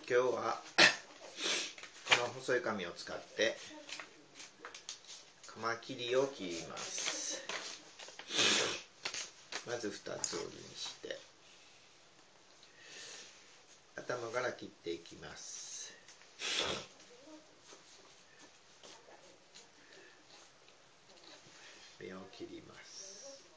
今日はこの細い紙を使ってカマキリを切ります。まず2つ折りにして頭から切っていきます。目を切ります。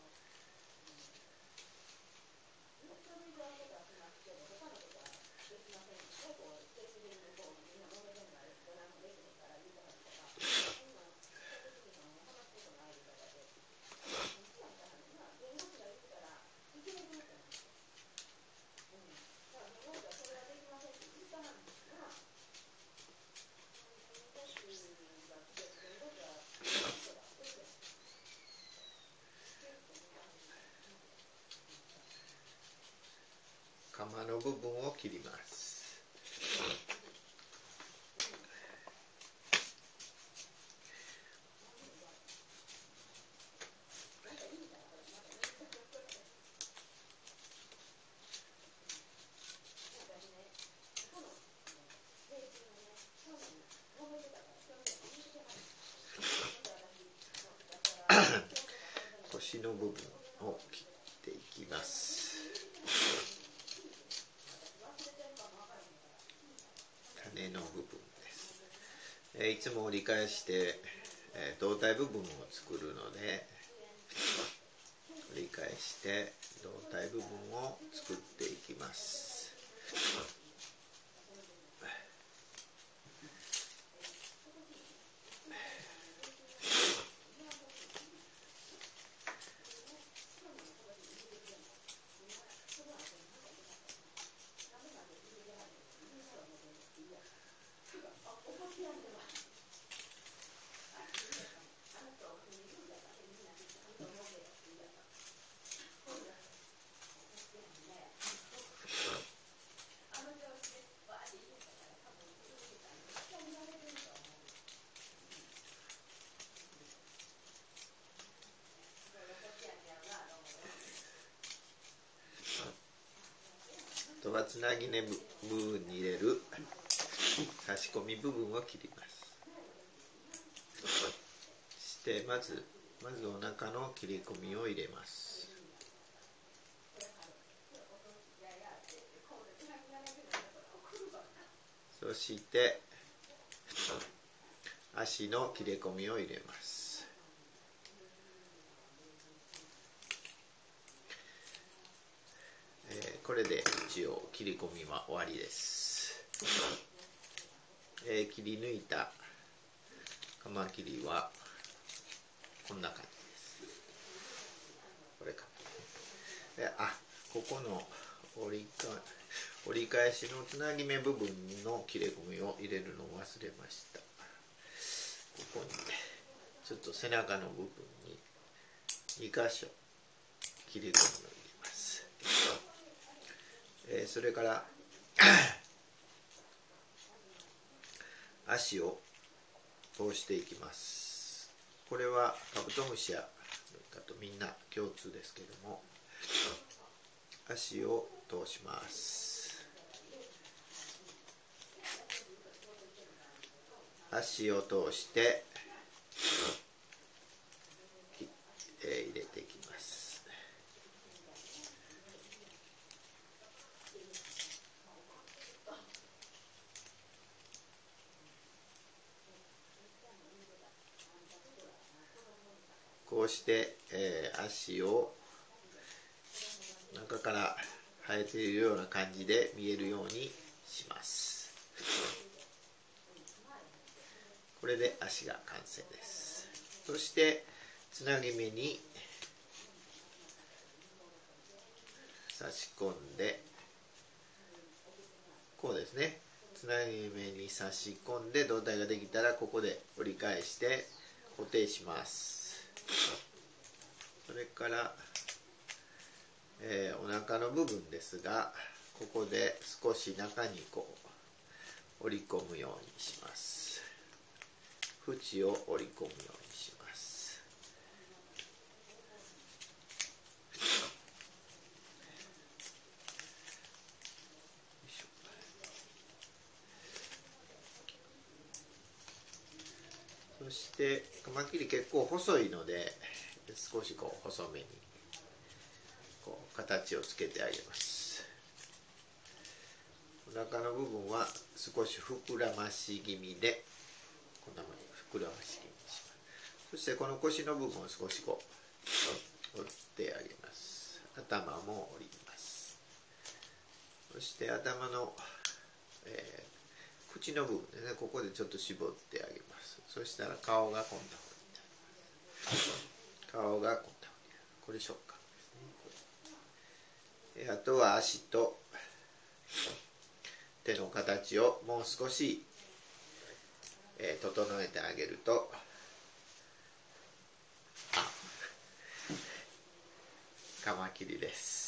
鎌の部分を切ります。腰の部分を切っていきます。種の部分です。いつも折り返して胴体部分を作るので、折り返して胴体部分を作っていきます。あとはつなぎ目部分に入れる差し込み部分を切ります。そしてまずお腹の切り込みを入れます。そして足の切れ込みを入れます。これで一応切り込みは終わりです。切り抜いたカマキリはこんな感じです。これか。ここの折り返しのつなぎ目部分の切れ込みを入れるのを忘れました。ここにちょっと背中の部分に2箇所切れ込みを入れます。それから足を通していきます。これはカブトムシやとみんな共通ですけども、足を通します。足を通して入れていきます。こうして、足を中から生えているような感じで見えるようにします。これで足が完成です。そしてつなぎ目に差し込んで、こうですね、つなぎ目に差し込んで胴体ができたらここで折り返して固定します。それから、お腹の部分ですが、ここで少し中に折り込むようにします。縁を折り込むようにします。 そしてカマキリ結構細いので少しこう細めにこう形をつけてあげます。お腹の部分は少し膨らまし気味でこんなふうに膨らまし気味にします。そしてこの腰の部分を少しこう折ってあげます。頭も折ります。そして頭の、口の部分でね、ここでちょっと絞ってあげます。そしたら顔がこんなふうになります。顔がこんなふうになる。これ触覚ですね。あとは足と手の形をもう少し、整えてあげるとカマキリです。